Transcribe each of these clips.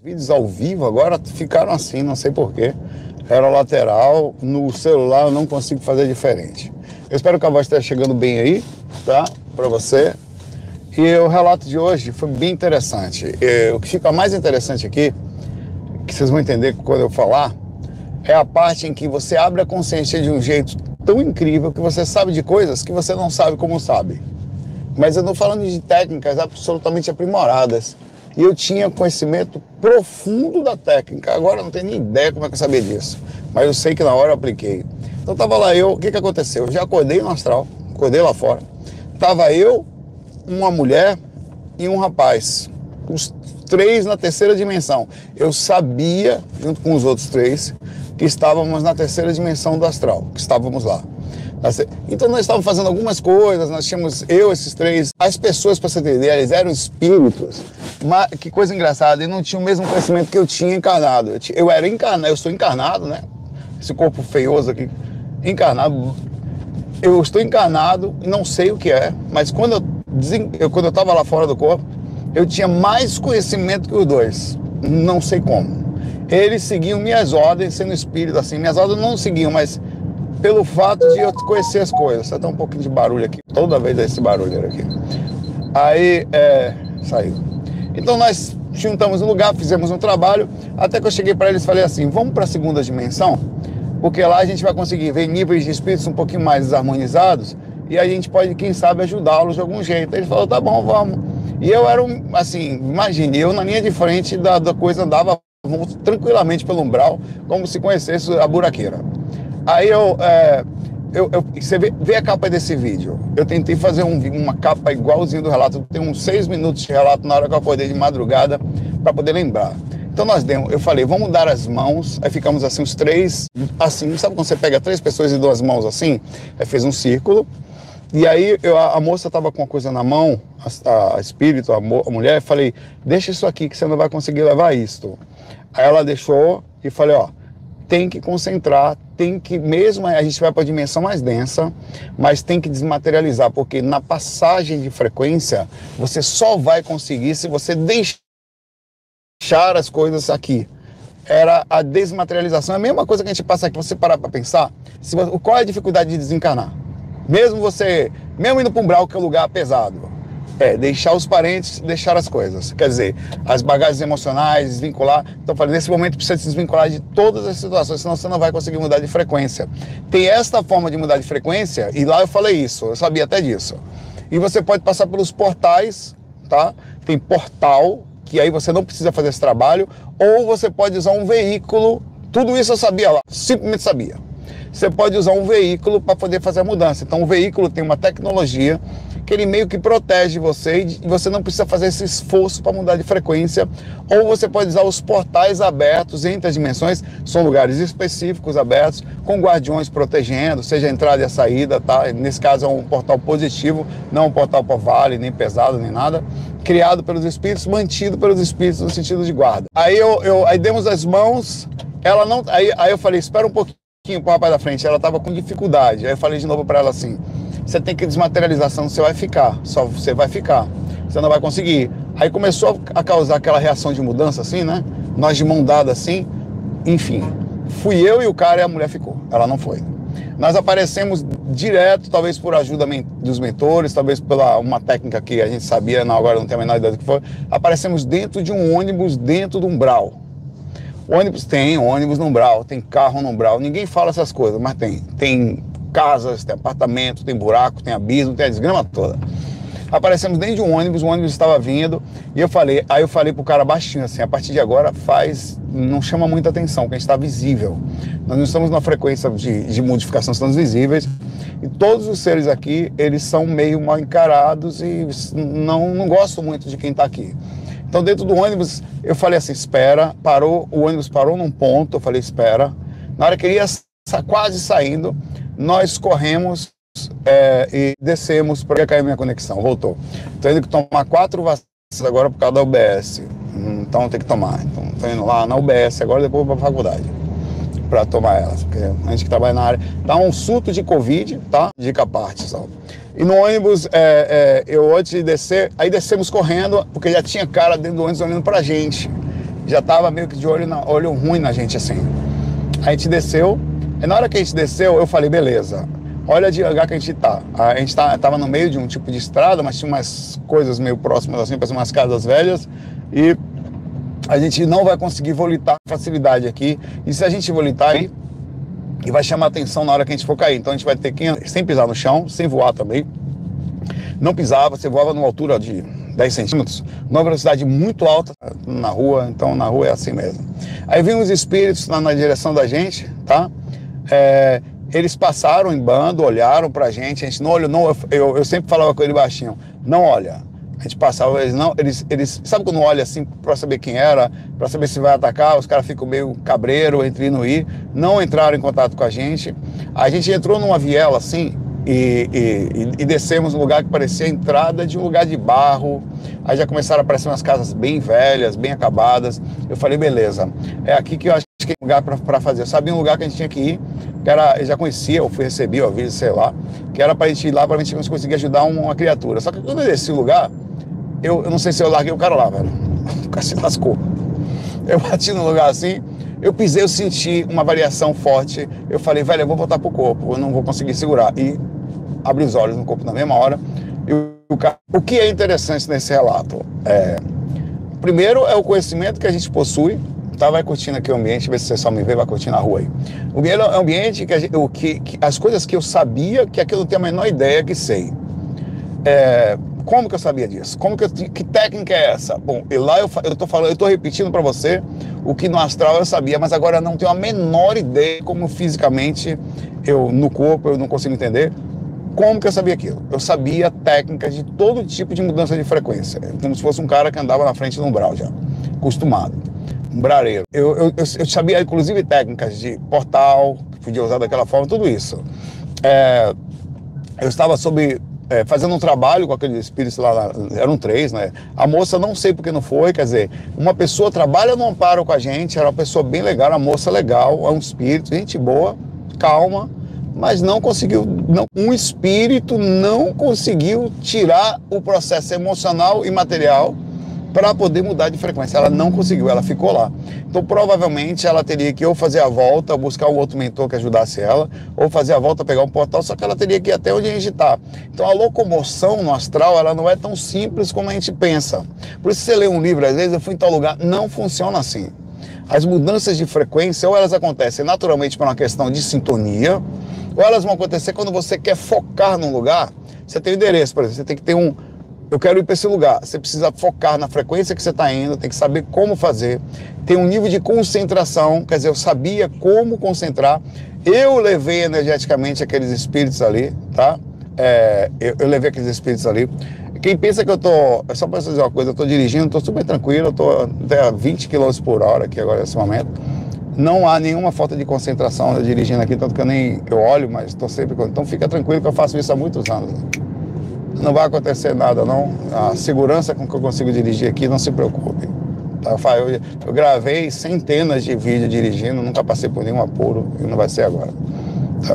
Vídeos ao vivo agora ficaram assim, não sei porquê. Era lateral, no celular eu não consigo fazer diferente. Eu espero que a voz esteja chegando bem aí, tá? Para você. E o relato de hoje foi bem interessante. O que fica mais interessante aqui, que vocês vão entender quando eu falar, é a parte em que você abre a consciência de um jeito tão incrível que você sabe de coisas que você não sabe como sabe. Mas eu estou falando de técnicas absolutamente aprimoradas. E eu tinha conhecimento profundo da técnica. Agora eu não tenho nem ideia como é que eu sabia disso. Mas eu sei que na hora eu apliquei. Então tava lá eu, o que aconteceu? Eu já acordei no astral, acordei lá fora. Tava eu, uma mulher e um rapaz. Os três na terceira dimensão. Eu sabia, junto com os outros três, que estávamos na terceira dimensão do astral, que estávamos lá. Então nós estávamos fazendo algumas coisas, nós tínhamos, esses três, as pessoas, para você entender, eles eram espíritos, mas que coisa engraçada, eles não tinham o mesmo conhecimento que eu tinha encarnado. Eu era encarnado, eu sou encarnado, né? Esse corpo feioso aqui, encarnado. Eu estou encarnado e não sei o que é, mas quando eu estava lá fora do corpo, eu tinha mais conhecimento que os dois, não sei como. Eles seguiam minhas ordens, sendo espírito assim, minhas ordens não seguiam, mas pelo fato de eu conhecer as coisas. Só dá um pouquinho de barulho aqui, toda vez dá esse barulho aqui. Aí, saiu. Então nós juntamos um lugar, fizemos um trabalho, até que eu cheguei para eles e falei assim, vamos para a segunda dimensão, porque lá a gente vai conseguir ver níveis de espíritos um pouquinho mais desarmonizados, e a gente pode, quem sabe, ajudá-los de algum jeito. Ele falou, tá bom, vamos. E eu era, assim, imagine, eu na linha de frente da coisa andava tranquilamente pelo umbral, como se conhecesse a buraqueira. Aí você vê a capa desse vídeo. Eu tentei fazer uma capa igualzinho do relato. Tem uns 6 minutos de relato na hora que eu acordei de madrugada para poder lembrar. Então eu falei, vamos dar as mãos. Aí ficamos assim, os três, assim, sabe quando você pega 3 pessoas e 2 mãos assim? Aí fez um círculo. E aí a moça estava com uma coisa na mão, a espírito, a mulher, eu falei, deixa isso aqui que você não vai conseguir levar isto. Aí ela deixou e falei, ó, tem que concentrar, tem que, mesmo a gente vai para a dimensão mais densa, mas tem que desmaterializar, porque na passagem de frequência, você só vai conseguir se você deixar as coisas aqui. Era a desmaterialização, é a mesma coisa que a gente passa aqui, você parar para pensar, qual é a dificuldade de desencarnar? Mesmo indo para um umbral, que é um lugar pesado, deixar os parentes, deixar as coisas. Quer dizer, as bagagens emocionais, desvincular. Então, eu falei, nesse momento precisa se desvincular de todas as situações, senão você não vai conseguir mudar de frequência. Tem esta forma de mudar de frequência, e lá eu falei isso, eu sabia até disso. E você pode passar pelos portais, tá? Tem portal, que aí você não precisa fazer esse trabalho, ou você pode usar um veículo, tudo isso eu sabia lá, simplesmente sabia. Você pode usar um veículo para poder fazer a mudança. Então o veículo tem uma tecnologia que ele meio que protege você e você não precisa fazer esse esforço para mudar de frequência. Ou você pode usar os portais abertos entre as dimensões, são lugares específicos abertos, com guardiões protegendo, seja a entrada e a saída, tá? Nesse caso é um portal positivo, não um portal por vale, nem pesado, nem nada. Criado pelos espíritos, mantido pelos espíritos no sentido de guarda. Aí aí demos as mãos, ela não. Aí eu falei, espera um pouquinho para o rapaz da frente, ela estava com dificuldade. Aí eu falei de novo para ela assim, você tem que desmaterializar, senão você vai ficar, só você vai ficar, você não vai conseguir. Aí começou a causar aquela reação de mudança assim, né? Nós de mão dada assim, enfim. Fui eu e o cara e a mulher ficou, ela não foi. Nós aparecemos direto, talvez por ajuda dos mentores, talvez pela uma técnica que a gente sabia, não, agora não tenho a menor ideia do que foi. Aparecemos dentro de um ônibus, dentro de um umbral. Tem ônibus no umbral, tem carro no umbral, ninguém fala essas coisas, mas tem casas, tem apartamento, tem buraco, tem abismo, tem a desgrama toda. Aparecemos dentro de um ônibus, o ônibus estava vindo, e aí eu falei pro cara baixinho assim, a partir de agora não chama muita atenção, que a gente está visível. Nós não estamos na frequência de modificação, estamos visíveis, e todos os seres aqui, eles são meio mal encarados e não gosto muito de quem está aqui. Então dentro do ônibus, eu falei assim, espera, o ônibus parou num ponto, eu falei, espera. Na hora que ele ia quase saindo, nós corremos e descemos, porque caiu minha conexão, voltou. Estou indo tomar 4 vacinas agora por causa da UBS, então tem que tomar. Então estou indo lá na UBS agora, depois vou para a faculdade, para tomar elas, porque a gente que trabalha na área, dá um surto de Covid, tá? Dica à parte, só. E no ônibus, eu antes de descer, aí descemos correndo, porque já tinha cara dentro do ônibus olhando pra gente. já tava meio que de olho ruim na gente, assim. A gente desceu, e na hora que a gente desceu, eu falei, beleza, olha de lugar que a gente tá. A gente tava no meio de um tipo de estrada, mas tinha umas coisas meio próximas, assim, parece umas casas velhas, e a gente não vai conseguir volitar com facilidade aqui. E se a gente volitar aí, e vai chamar atenção na hora que a gente for cair. Então a gente vai ter que ir sem pisar no chão, sem voar também. Não pisava, você voava numa altura de 10 centímetros, numa velocidade muito alta na rua, então na rua é assim mesmo. Aí vinham os espíritos na direção da gente, tá? Eles passaram em bando, olharam pra gente, a gente não olhou, não, eu sempre falava com ele baixinho, não olha. A gente passava, eles sabe quando olha assim pra saber quem era, pra saber se vai atacar, os caras ficam meio cabreiro entre ir e não ir, não entraram em contato com a gente entrou numa viela assim, e descemos num lugar que parecia a entrada de um lugar de barro. Aí já começaram a aparecer umas casas bem velhas, bem acabadas. Eu falei, beleza, é aqui que eu acho que é um lugar para fazer. Eu sabia um lugar que a gente tinha que ir, que era, eu já conhecia, eu recebi o aviso, sei lá, que era pra gente ir lá, pra gente conseguir ajudar uma criatura. Só que quando eu desci o lugar, eu não sei se eu larguei o cara lá, velho. O cara se lascou. Eu bati no lugar assim, eu pisei, eu senti uma variação forte. Eu falei, velho, eu vou voltar pro corpo, eu não vou conseguir segurar. E abri os olhos no corpo na mesma hora. O que é interessante nesse relato? Primeiro é o conhecimento que a gente possui. Tá, vai curtindo aqui o ambiente, vê se você só me vê, vai curtindo a rua aí. O ambiente que as coisas que eu sabia, que aquilo eu tenho a menor ideia que sei. Como que eu sabia disso? Que técnica é essa? Bom, e lá eu tô repetindo para você o que no astral eu sabia, mas agora eu não tenho a menor ideia como fisicamente no corpo eu não consigo entender. Como que eu sabia aquilo? Eu sabia técnicas de todo tipo de mudança de frequência, como se fosse um cara que andava na frente do umbral já, acostumado, umbrareiro. Eu sabia inclusive técnicas de portal, que podia usar daquela forma, tudo isso. Eu estava fazendo um trabalho com aqueles espíritos lá, eram 3, né? A moça não sei porque não foi, quer dizer, uma pessoa trabalha no amparo com a gente, era uma pessoa bem legal, uma moça legal, é um espírito, gente boa, calma, mas não conseguiu, um espírito não conseguiu tirar o processo emocional e material para poder mudar de frequência. Ela não conseguiu, ela ficou lá. Então provavelmente ela teria que ou fazer a volta, buscar um outro mentor que ajudasse ela, ou fazer a volta, pegar um portal, só que ela teria que ir até onde a gente está. Então a locomoção no astral, ela não é tão simples como a gente pensa. Por isso você lê um livro, às vezes eu fui em tal lugar, não funciona assim. As mudanças de frequência, ou elas acontecem naturalmente por uma questão de sintonia, ou elas vão acontecer quando você quer focar num lugar. Você tem o endereço, por exemplo, você tem que ter eu quero ir para esse lugar. Você precisa focar na frequência que você está indo, tem que saber como fazer. Tem um nível de concentração, quer dizer, eu sabia como concentrar. Eu levei energeticamente aqueles espíritos ali, tá? Eu levei aqueles espíritos ali. Quem pensa que eu tô... Só para dizer uma coisa, eu tô dirigindo, tô super tranquilo, eu tô até a 20 km por hora aqui agora nesse momento. Não há nenhuma falta de concentração eu dirigindo aqui, tanto que eu olho, mas estou sempre... Então fica tranquilo que eu faço isso há muitos anos. Não vai acontecer nada, não. A segurança com que eu consigo dirigir aqui, não se preocupe. Tá? Eu gravei centenas de vídeos dirigindo, nunca passei por nenhum apuro e não vai ser agora. Tá?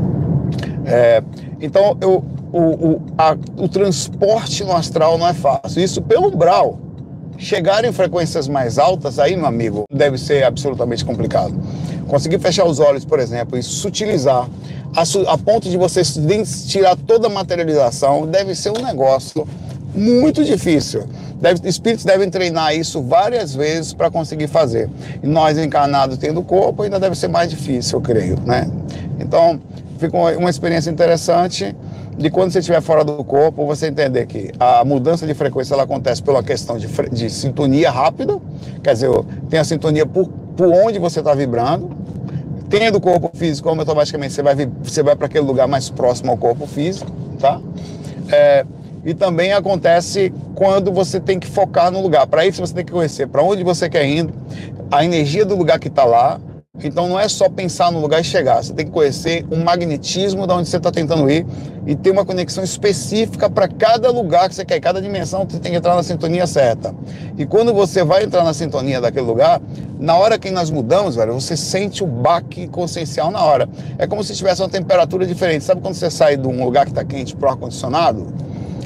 Então, o transporte no astral não é fácil. Isso pelo umbral. Chegar em frequências mais altas, aí, meu amigo, deve ser absolutamente complicado. Conseguir fechar os olhos, por exemplo, e sutilizar a ponto de você tirar toda a materialização, deve ser um negócio muito difícil. Espíritos devem treinar isso várias vezes para conseguir fazer. E nós, encarnados, tendo corpo, ainda deve ser mais difícil, eu creio, né? Então, fica uma experiência interessante de quando você estiver fora do corpo, você entender que a mudança de frequência ela acontece pela questão de sintonia rápida, quer dizer, tem a sintonia por onde você está vibrando. Tendo o corpo físico, automaticamente você vai para aquele lugar mais próximo ao corpo físico, tá? E também acontece quando você tem que focar no lugar. Para isso você tem que conhecer para onde você quer ir, a energia do lugar que está lá. Então não é só pensar no lugar e chegar, você tem que conhecer o magnetismo de onde você está tentando ir e ter uma conexão específica para cada lugar que você quer, cada dimensão você tem que entrar na sintonia certa. E quando você vai entrar na sintonia daquele lugar, na hora que nós mudamos, velho, você sente o baque consciencial na hora. É como se tivesse uma temperatura diferente. Sabe quando você sai de um lugar que está quente para o ar-condicionado?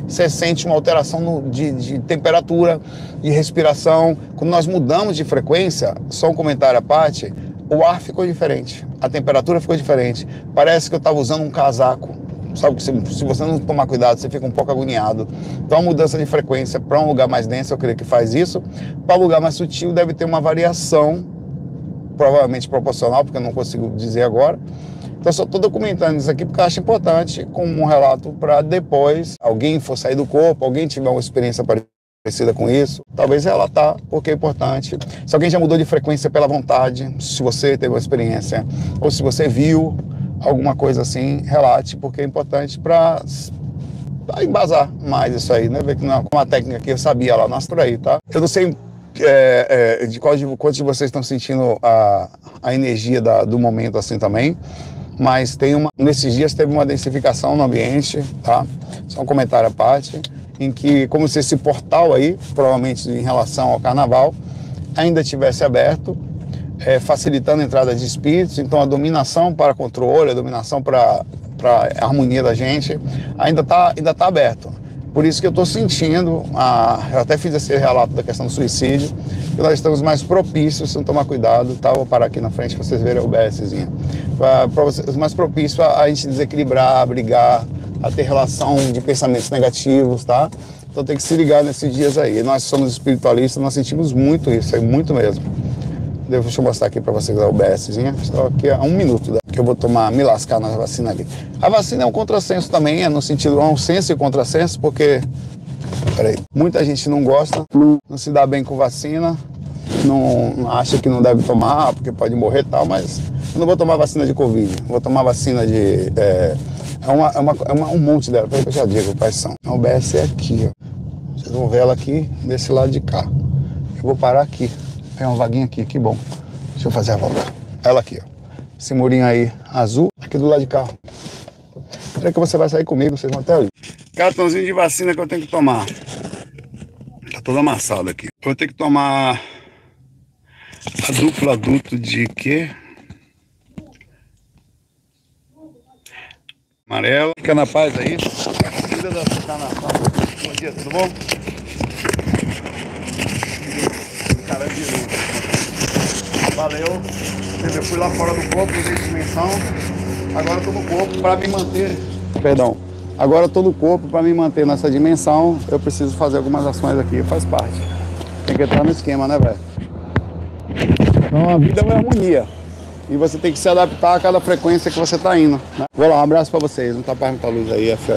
você sente uma alteração de temperatura, de respiração. Quando nós mudamos de frequência, só um comentário à parte, o ar ficou diferente, a temperatura ficou diferente. Parece que eu estava usando um casaco. Sabe que se você não tomar cuidado, você fica um pouco agoniado. Então, a mudança de frequência para um lugar mais denso, eu creio que faz isso. Para um lugar mais sutil, deve ter uma variação, provavelmente proporcional, porque eu não consigo dizer agora. Então, só estou documentando isso aqui porque eu acho importante, como um relato para depois alguém for sair do corpo, alguém tiver uma experiência parecida com isso, talvez relatar, porque é importante. Se alguém já mudou de frequência pela vontade, se você teve uma experiência, ou se você viu alguma coisa assim, relate, porque é importante para embasar mais isso aí, né? Ver que não é uma técnica que eu sabia lá, nasce por aí, tá? Eu não sei quantos de vocês estão sentindo a energia do momento assim também, mas nesses dias teve uma densificação no ambiente, tá? Só um comentário à parte, em que, como se esse portal aí, provavelmente em relação ao carnaval, ainda tivesse aberto, facilitando a entrada de espíritos. Então a dominação para controle, a dominação para a harmonia da gente ainda tá aberto. Por isso que eu estou sentindo, eu até fiz esse relato da questão do suicídio, que nós estamos mais propícios, se não tomar cuidado, tá? Vou parar aqui na frente para vocês verem a UBSzinha. Para vocês, mais propícios a gente desequilibrar, a brigar, a ter relação de pensamentos negativos, tá? Então tem que se ligar nesses dias aí. Nós somos espiritualistas, nós sentimos muito isso, muito mesmo. Deixa eu mostrar aqui para vocês a UBSzinha. Estou aqui há 1 minuto que eu vou me lascar na vacina ali. A vacina é um contrassenso também, no sentido, é um senso e contrassenso, porque muita gente não gosta, não se dá bem com vacina, não acha que não deve tomar, porque pode morrer e tal, mas eu não vou tomar vacina de Covid, vou tomar vacina de... um monte dela, eu já digo quais são. A UBS é aqui, ó. Vocês vão ver ela aqui, desse lado de cá. Eu vou parar aqui. Tem uma vaguinha aqui, que bom. Deixa eu fazer a volta. Ela aqui, ó. Esse murinho aí, azul, aqui do lado de cá. Será que você vai sair comigo? Vocês vão até ali. Cartãozinho de vacina que eu tenho que tomar. Tá todo amassado aqui. Eu vou ter que tomar a dupla adulto de quê? Amarelo. Fica na paz aí. Cuida da nação. Bom dia, tudo bom? Caramba de luz. Valeu. Eu fui lá fora do corpo, usei dimensão. Agora eu tô no corpo para me manter. Perdão. Agora eu tô no corpo para me manter nessa dimensão. Eu preciso fazer algumas ações aqui, faz parte. Tem que entrar no esquema, né, velho? Então a vida é uma harmonia. E você tem que se adaptar a cada frequência que você tá indo, né? Vou lá, um abraço para vocês. Não tá para muita luz aí,